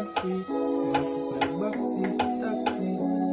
bad free. Wanna fuck like backseat, taxi.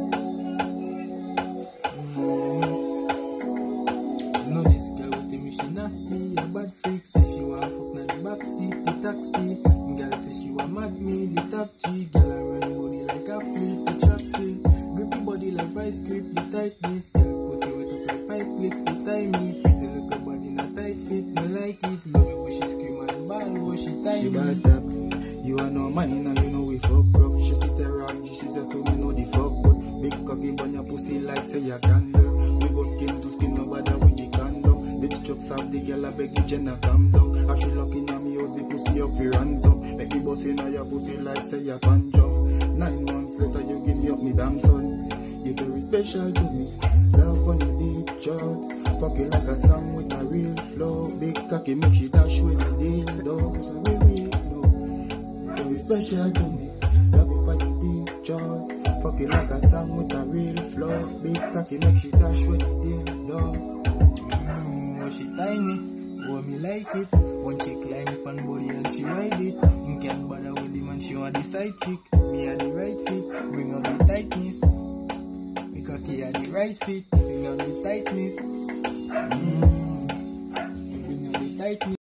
No, this girl with me, she nasty, a bad freak. Say she wanna fuck like the backseat, the taxi. Girl say she want mad me, the top G. Girl I run body like a fleet, the trap fleet. Grippy body like vice grip, the tightness. Girl pussy wet up like pipe lick, the tie me. Pretty little body in a tight fit, me like it. Love it when she scream and ball, when she tie She me. bad step. You are no mine and you know we fuck rough. She sit around, she said to me know the fuck. But big cocky burn your pussy like say a candle. We go skin to skin, no bother with the condom. The chucks of the girl, I beg the Jenna calm down. As she locking on me, house the pussy up for ransom. Make me bust in your pussy like say a pan jump. 9 months later, you give me up me damn son. You very special to me. Love on the deep chart. Fuck you like a song with a real flow. Big cocky make she dash with the dildo. So we real low. Very special to me. Love you on the deep chart. Fuck you like a song with a real flow. Big cocky make she dash with the dildo. When she tiny, oh me like it. When she climb up on body and she ride it. Can't bother with the man, she want the side chick. Me at the right fit, bring up the tightness. Me cocky at the right fit, bring up the tightness. Bring up the tightness.